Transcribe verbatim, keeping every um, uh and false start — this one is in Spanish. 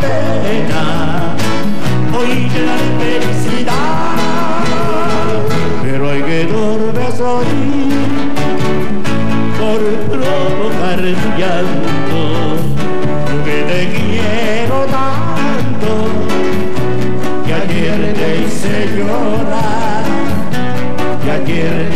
pena, hoy te daré felicidad, pero hay que dormir hoy por provocar tu llanto, porque te quiero tanto que ayer te hice llorar, que ayer